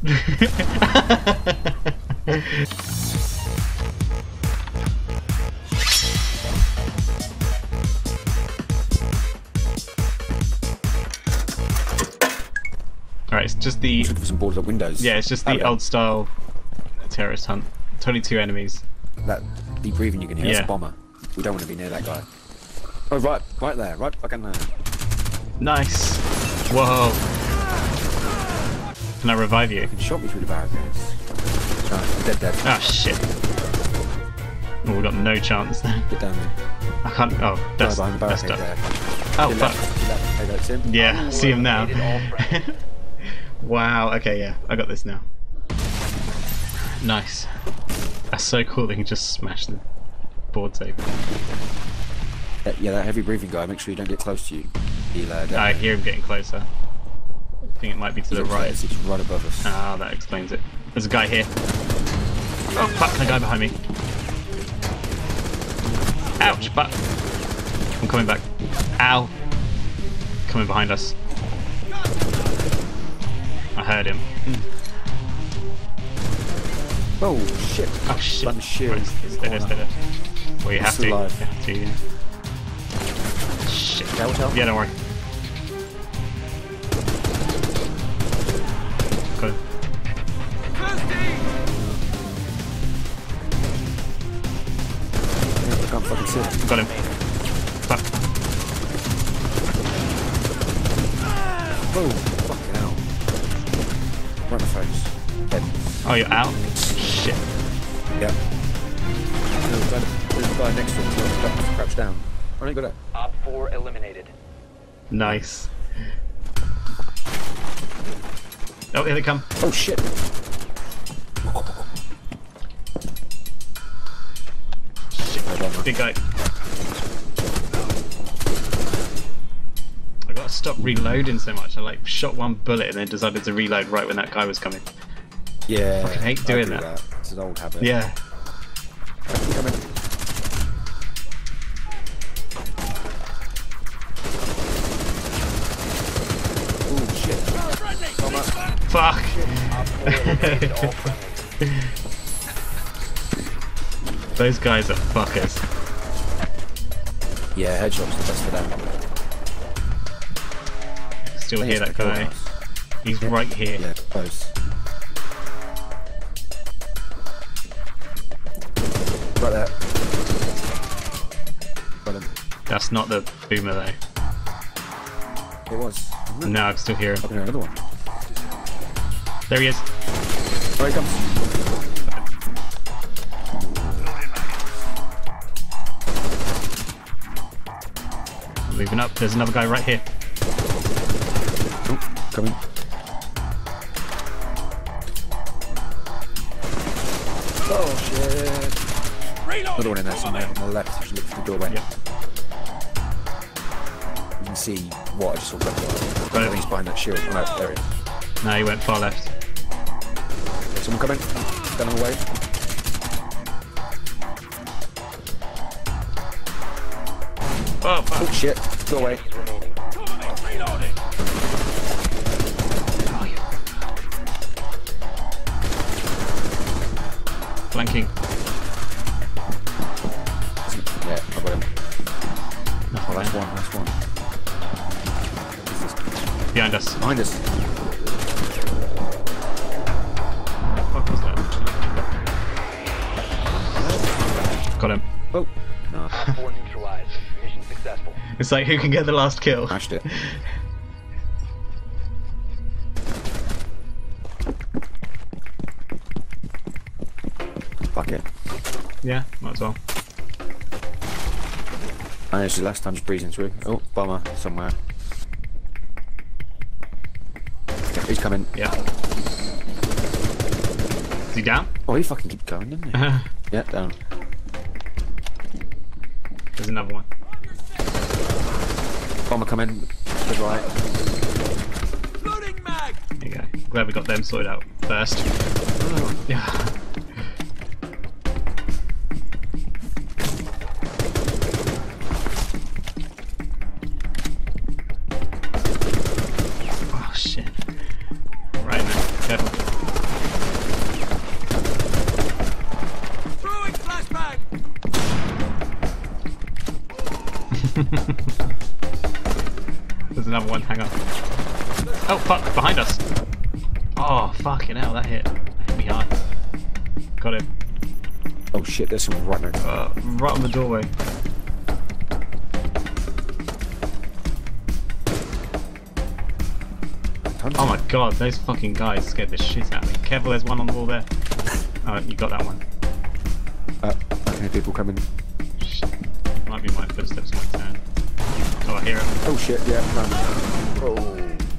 Alright, it's just the... Looking for some boarded up windows. Yeah, it's just the old style terrorist hunt. 22 enemies. That deep breathing you can hear, Yeah. that's a bomber. We don't want to be near that guy. Oh, right there, right fucking there. Nice. Whoa. Can I revive you? You shot me through the barricades. No, I'm dead. Ah, shit. Oh, we got no chance there. Get down there. I can't. Oh, that's behind the barricade up. there. Oh, Your fuck. left. Hey, that's him. Yeah, see him now. Wow, okay, yeah, I got this now. Nice. That's so cool that you can just smash the boards open. Yeah, that heavy breathing guy, make sure you don't get close to you. He'll, I hear him getting closer. I think it might be to the right. It's right above us. Ah, that explains it. There's a guy here. Oh, fuck, a guy behind me. Ouch, but I'm coming back. Ow. Coming behind us. I heard him. Oh, shit. Oh, shit. Run the shield. Right, it's dead, it's dead. Well, you have to. alive. You have to, yeah. Shit. Yeah, don't worry. Got him. I can't fucking see him. Got him. Fuck. Oh, fucking hell. Right in the face. Dead. Oh, you're out? Shit. Yeah. There's a guy next to him who's crouched down. I only got it. Op 4 eliminated. Nice. Oh, here they come. Oh shit. Shit. Big guy. I gotta stop reloading so much. I like shot one bullet and then decided to reload right when that guy was coming. Yeah. Fucking hate doing do that. It's an old habit. Yeah. Come in. Oh shit. Fuck. Op 4 eliminated all friendlies. Those guys are fuckers. Yeah, headshot's the best for them. Still hear that guy. He's right here. Yeah, close. Right there. Got him. That's not the boomer though. It was. No, I can still hear I him. can hear another one. There he is. There he comes. Moving up. There's another guy right here. Oh, coming. Oh shit. Another one in there somewhere on the left. If you look through the doorway. Yep. You can see what I just saw. Got I think he's behind that shield. Oh, no, there he is. No, he went far left. Someone coming. Down the way. Oh, fuck. Oh shit. Go away. Remaining. Flanking. Yeah, I got him. No, Oh, that's one. That's one. behind us. Behind us. What was that? Got him. Oh. No. Op 4 neutralized. Mission successful. It's like who can get the last kill. Smashed it. Fuck it. Yeah, might as well. I actually last time just breezing through. Oh, bomber somewhere. Yeah, he's coming. Yeah. Is he down? Oh, he fucking keeps going, didn't he? Yeah, down. There's another one. Bomber coming. To the right. There you go. Glad we got them sorted out first. Yeah. Oh shit. Right then, careful. There's another one, hang on. Oh fuck, behind us! Oh fucking hell, that hit me hard. Got him. Oh shit, there's someone right next to me. Right on the doorway. Oh my god, those fucking guys scared the shit out of me. Careful, there's one on the wall there. Oh, you got that one. I can hear people coming. Shit. Might be my footsteps on my turn. Oh, I hear him. Oh shit, yeah, run. Oh.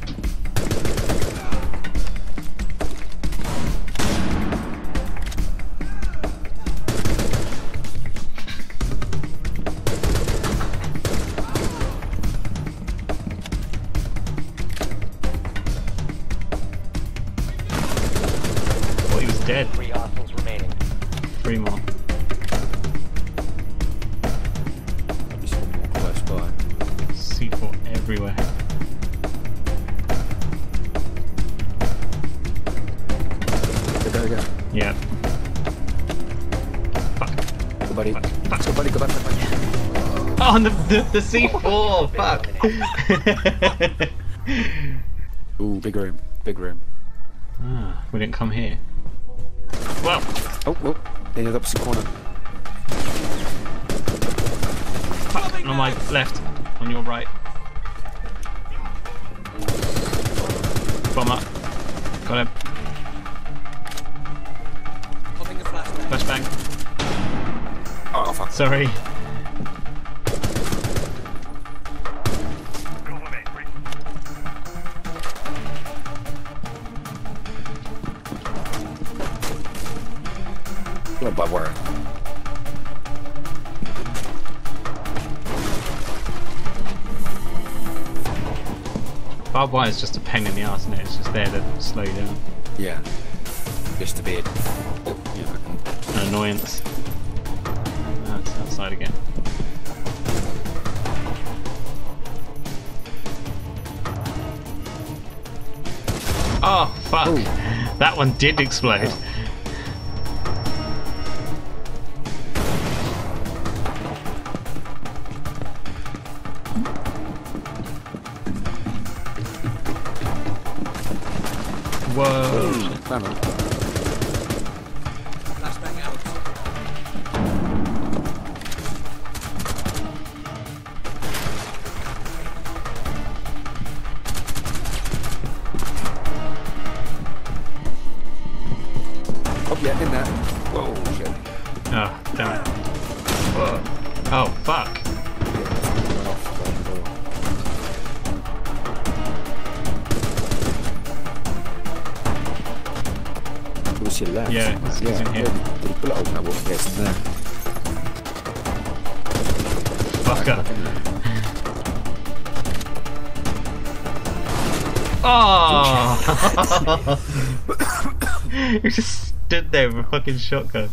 Thought he was dead. 3 hostiles remaining. 3 more. There's one more close by. C4 everywhere. Go, go. Yeah. Fuck. Go, buddy. Fuck. Fuck. Go, buddy, go back, go back. Oh, and the C4! Fuck! Ooh, big room, big room. Ah, we didn't come here. Well, Oh, well, in the opposite corner. fuck, on my left, on your right. Bomb up. Got him. Flashbang. Oh, fuck. Sorry. Not by word. Barbed wire is just a pain in the arse, isn't it? It's just there to slow you down. Yeah. Just a bit. Yeah. An annoyance. Ah, it's outside again. Oh, fuck! Ooh. That one did explode. Whoa! Found him. Oh, yeah, in there. Whoa, shit. Oh, damn it. Whoa. Oh, fuck. Run off the door. Who's your left? Yeah, it's in here. Did he pull it open? Well, yes, in there. Fucker. Back in there. Oh! You just stood there with a fucking shotgun.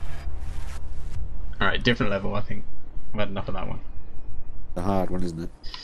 Alright, different level, I think. I've had enough of that one. The hard one, isn't it?